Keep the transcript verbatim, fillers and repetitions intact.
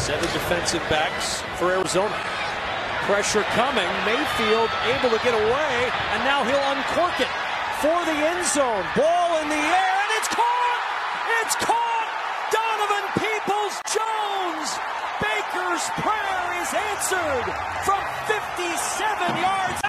Seven defensive backs for Arizona. Pressure coming. Mayfield able to get away, and now he'll uncork it for the end zone. Ball in the air, and it's caught! It's caught! Donovan Peoples-Jones! Baker's prayer is answered from fifty-seven yards